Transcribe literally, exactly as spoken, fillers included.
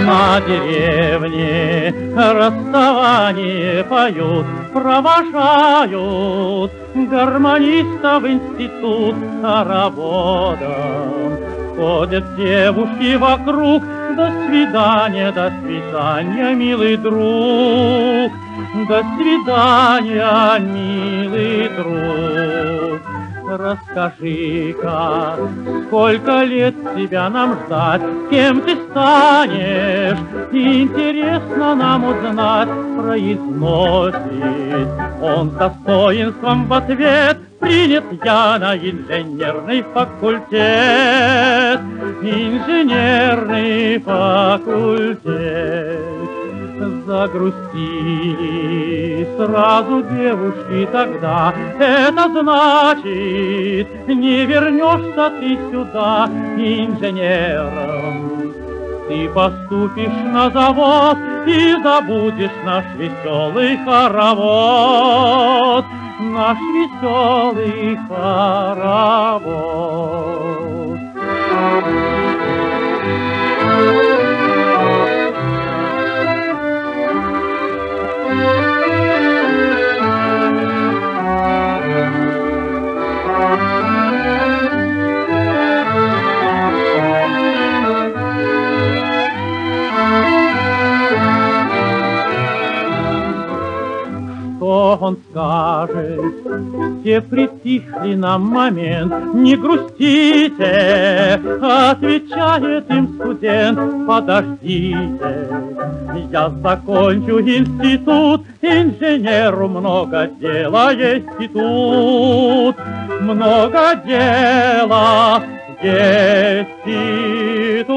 На деревне расставание поют, провожают гармонистов в институт хороводом. Ходят девушки вокруг, до свидания, до свидания, милый друг, до свидания, милый друг. Расскажи-ка, сколько лет тебя нам ждать, кем ты станешь, интересно нам узнать, произносит он с достоинством в ответ. Принят я на инженерный факультет, инженерный факультет. Загрустили сразу девушки тогда, это значит, не вернешься ты сюда инженером. Ты поступишь на завод и забудешь наш веселый хоровод, наш веселый хоровод. Что он скажет? Все притихли на момент. Не грустите, отвечает им студент. Подождите, я закончу институт, инженеру много дела есть и тут. Много дела есть и тут.